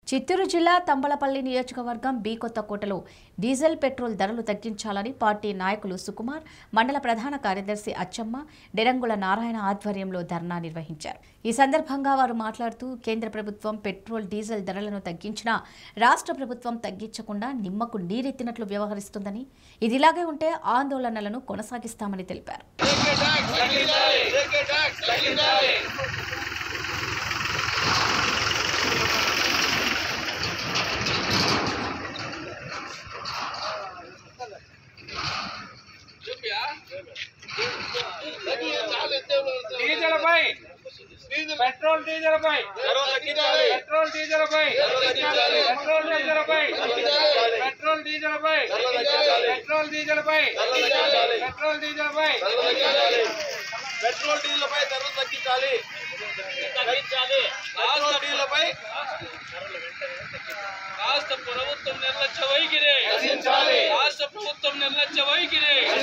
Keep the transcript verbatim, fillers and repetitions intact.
చిత్తూరు జిల్లా తంబలపల్లి నియోజకవర్గం B కొత్తకోటలో diesel petrol ధరలు తగ్గించాలని పార్టీ నాయకులు సుకుమార్, మండల ప్రధాన కార్యదర్శి అచ్చమ్మ, డెరంగుల నారాయణ ఆధ్వర్యంలో ధర్నా నిర్వహించారు. ఈ సందర్భంగా వారు మాట్లాడుతూ కేంద్ర ప్రభుత్వం పెట్రోల్, డీజిల్ ధరలను తగ్గించినా రాష్ట్ర ప్రభుత్వం తగ్గించకుండా నిమ్మకు నీరెత్తినట్లు వ్యవహరిస్తుందని, ఇది ఇలాగే ఉంటే ఆందోళనలను కొనసాగిస్తామని తెలిపారు. डीजल पै पेट्रोल डीजल पै पेट्रोल डीजल पै पेट्रोल डीजल पै पेट्रोल डीजल पै पेट्रोल डीजल पै पेट्रोल डीजल पै पेट्रोल डीजल पै ధరలు తగ్గించాలి తగ్గించాలి రాష్ట్ర డీలపై రాష్ట్ర ప్రభుత్వం నిర్లక్ష్య వైఖరి నశించాలి రాష్ట్ర ప్రభుత్వం నిర్లక్ష్య వైఖరి